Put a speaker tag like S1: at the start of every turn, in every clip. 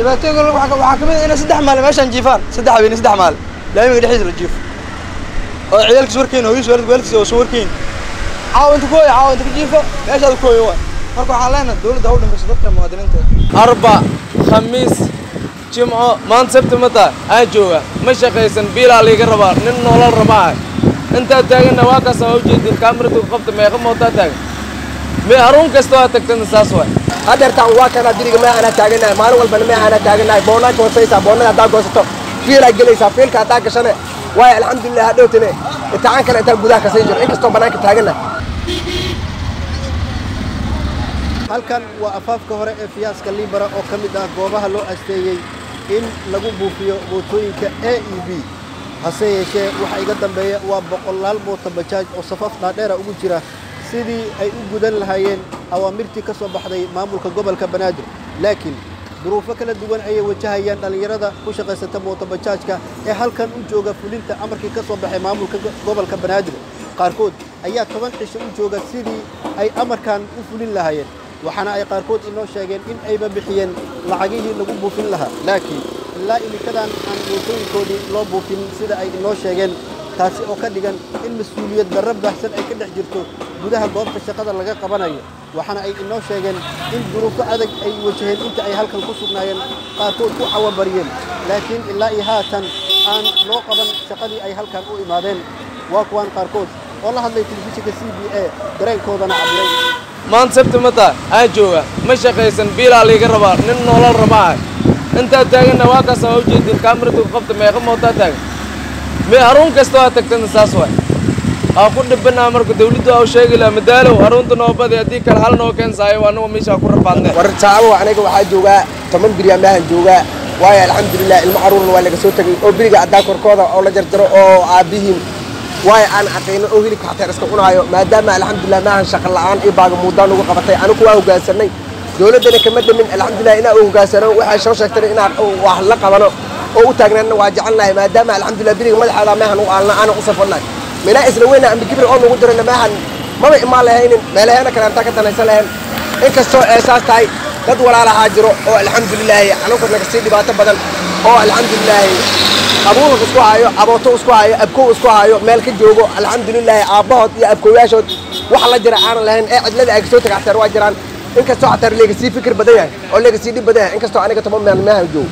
S1: dhibaatooyin waxa kamid ah in saddex maal meeshan jiifaan saddex habeen saddex maal laamiga dhexdiisa la jiifo oo ciyaalkiis warkeen hooyis waalidkiis oo soo warkeen caawinta ka jiifo meeshaad ku hooyo marka waxaan leenahay dawladda u dhimayso dadka muwaadiniinta
S2: arba khamiis jimco maanta sabti mata aan jooga ma shaqaysan biilaa liiga rabaa nin nolol rabaa inta taagana waa ka soo jeedin kaamiradu qabta meeqa mootaa taagan me harun kasto aad tagtan saas way
S3: hadeertaan waa kana diriga ma ana taaganahay maalin walba ma ana taaganahay boonaa ka hooseysa boonada hadaa goosato fiila gelaysa fiilka hadaa gashane way alxamdulillah hadhowtane intaan kale inta gudaha ka sii jiro inkastoo banaanka taaganahay
S4: halkan waa afaafka hore ee fiyaaska Libera oo kamid ah goobaha loo asteeyay in lagu buufiyo mootooyinka AEB hase yeeshee waxa iga dambeeya waa boqolaal mooto bajaaj oo safaf dhaadheer ugu jira sidii ay u gudan lahaayeen awaamirtii ka soo baxday maamulka gobolka Banaadir laakiin duruufo kala duwan ay wajahayaan dhalinyarada ku shaqeysata mooto bajaajka ee halkan u jooga fulinta amarkii ka soo baxay maamulka gobolka Banaadir qaarkood ayaa 10 cisho u jooga sidii ay amarkan u fulin lahaayeen waxaana ay qaarkood inoo sheegeen in ayba bixiyeen lacagihii lagu buufin lahaa laakiin ilaa imikadan aan mootooyinkoodii loo buufin sida ay inoo sheegeen taasi oo ka dhigan in mas'uuliyad darro baahsan ay ka dhex jirto gudaha goobta shaqada laga qabanayo waxaana ay inoo sheegeen in duruufo adag ay wajaheen inta ay halkan ku sugnaayeen qaarkood ku cawabariyeen laakiin ilaa iyo haatan aan loo qaban shaqadii ay halkan u imaadeen waa kuwaan qaarkood oo la hadlay telefishinka CBA dareenkoodana cabiray
S2: maanta sabti mata aan jooga ma shaqaysan biilaa liiga rabaa nin nolol rabaa inta taagana waa ka soo jeedin kaamiradu qabta meeqa mootaa taagan me harun kasto aad tagtan saas way ku dhibana marka dawladdu oo sheegay la madaalo harunta noobada hadii kala hal noo keensaay waa noo meesha ku rafaadnay
S3: wartaabo aniga waxa jooga 10 biriya maahan jooga way alxamdulillah ilma caruurna waa laga soo tagay oo biriga adaa korkooda oo la jarjaro oo aabihiin way aan aqeeno oo hilibka xataa iska cunaayo maadaama alxamdulillah maahan shaqo la'aan iyo baaga muudaan ugu qabatay anigu waa hoggaansanay dawladana kama dhamin alxamdulillah ina uu hoggaansano waxa soo sheegtay in wax la qabano oo u taagnaana waa jecelnahay maadaama alxamdulillah biriga madaxda maahan u aalna ana u safarnay mina isla weyna am kibir oo ugu dirana maahan maba imaan lahayn meelaheena kale inta ka tanaysan lahayn inkastoo eesaas tahay dad walaalaha jiro oo alxamdulillah anagu naga sii dhibaato badan oo alxamdulillah abuur isku hayo abooto isku hayo abko isku hayo meel ka joogo alxamdulillah aabahood iyo abkooyaashood wax la jira aan lahayn ee cidlada ay soo tagaxtar waa jiraan inkastoo xatar leega sii fikir badan yahay oo leega sii dhib badan yahay inkastoo aniga 10 meel ma joogo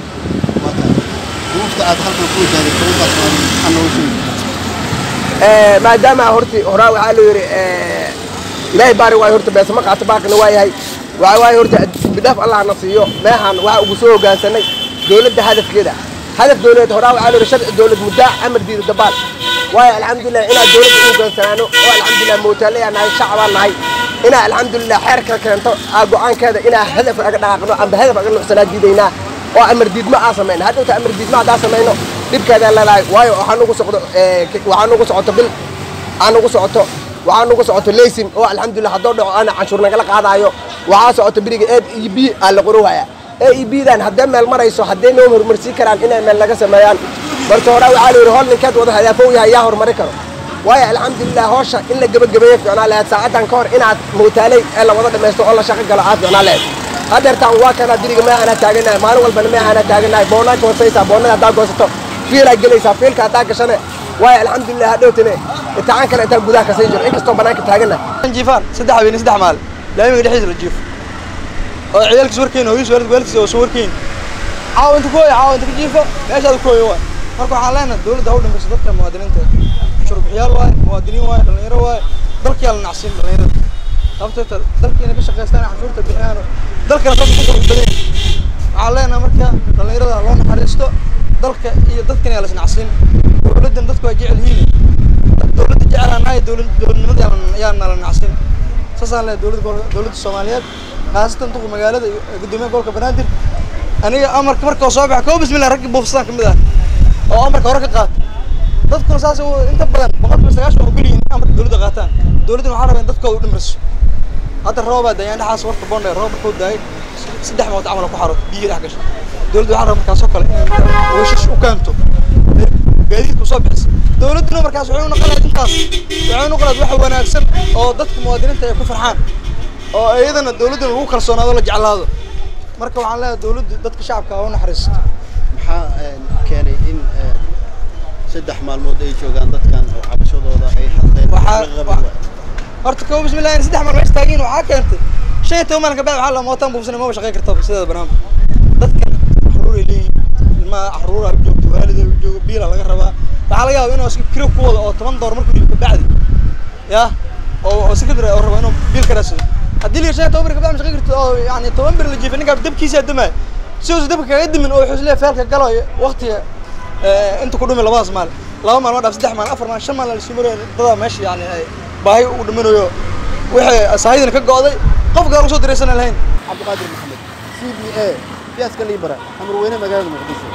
S4: duruufta aad halkan ku wajahday duruufaas aan noo sheegay
S3: maadaama horti horaa waxa la yiri ilaahay baari waa horta bees ma qaata baaqina waa yahay waa horta bidaaf Allah nasiyo maahan waxa ugu soo hoggaansanay dawladda hadafkeeda hadaf dawladda horaa waxa la yiri sharci dawlad muddaa amar diido dabaal waa alxamdulillah ina dawladda u hoggaansanano oo alxamdulillah mootaaleeyana shacabaan nahay ina alxamdulillah xeerka keento go'aankeeda ina hadaf aga dhaqaaqno amba hadaf aga nuxsanaa diidayna oo amar diidma aan sameeyno hadda amar diidma hadaa sameeyno dibkeeda la laay waayo waxaan ugu socoto bil aan ugu socoto leysin oo alxamdulillah hadoo dhaco ana canshuur naga la qaadayo waxa socoto biriga AEB aan la qorowaya AEB dan hadda meel marayso hadday noo horumarsi karaan inay meel laga sameeyaan marka hore waxa la yiri hol ninkaad wada hadaafo yahay yaa horumari karo waayo alxamdulillah hoosha in la gabagabeeyo fiicnaa lahayd saacadan ka hor inaad mootaalay ee la wada dhameysto oo la shaqo galo aad fiicnaa lahayd hadeertaan waa kana diriga ma ana taaganahay maalin walba ma ana taaganahay boonaa ka hooseysa boonada hadaa goosato fiila gelaysa fiilka hadaa gashane way alxamdulillah hadhowtane intaan kale inta gudaha ka sii jiro inkastoo banaanka taaganahay
S1: jiifaan saddex habeen saddex maal laamiga dhexdiisa la jiifo oo ciyaalkiis warkeen hooyis waalidkiis oo soo warkeen caawinta ka jiifo meeshaad ku hooyo marka waxaan leenahay dawladda u dhimayso dadka muwaadiniinta shurbiyaal waay muwaadiniin waay dhalinyaro waay dalkii la nacsin dhalinyarada sababta dalkiina ka shaqeystaan canshuurta bixiyaan dalkana dad ku qurux badan waxaan leenahay marka dhalinyarada loo naxariisto dalka iyo dadkana la nacsin dawladdan dadku ay jecel yihiin dawladda jecelaanahay dawladnimada ayaa nala nacsin saasaan leeyahay dawladda Soomaaliyeed qaasatan duq magaalada gudoomiyaha gobolka Banaadir aniga amarka marka soo baxay koob bismillah rag buufsan kamid ah oo amarka hore ka qaat dadku saas inta badan 190 oo galiin amarka dawladda qaataan dawladdu waxa rabeen dadka u dhimirso hadda rooba dayaan dhaxas warka boonday roob ku daay saddex mood amal ku xaro biyo dhex gasho dawladdu waxa rabeen markaas oo kale in wiishash u kaanto gaadiidku soo bixis dawladdu markaas waxay u noqonaysaa intaas waxay u noqonaysaa wax wanaagsan oo dadka muwaadiniinta ay ku farxaan oo ayadana dawladdu lagu kalsoonaado la jeclaado marka waxaan leeyahay dawladda dadka shacabka oo naxariisto
S4: maxaa keenay in 3 maalmood ay joogaan dadkan oo cabashadooda ay hadleen
S1: horta koob bismillaah 3 maalmood istaagin waxa keentay shay tooman ka bacad waxa la mootan buufsan ma shaqeyn kartaa sida barnaamij dadka xaruur leeyihiin ma xaruur ay joogto waalid ay joogo biil laga rabaa waxa laga yaabaa inuu isku kiro ku wada oo 10 door markuu ka bacdi ya oo sikadra oo rabo inuu biil ka raasado haddii la shay tooman ka bacad shaqeyn kartaa oo yani 10 bir la jiifin ninka dabkiisa damay si uu dabka kaga dimin oo xuslee feelka galo waqtiga inta ku dhumay labadaas maal 2 maalmood 3 maalmood 4 maalmood 5 maalmood la siimay dada meesha yani baahi u dhiminayo wixii asaayidna ka go'day qofka lagu soo diraysan lahayn
S4: Cabdiqaadir Maxamed CBA fiyaaska Liibara amar weyne magaalada Muqdisho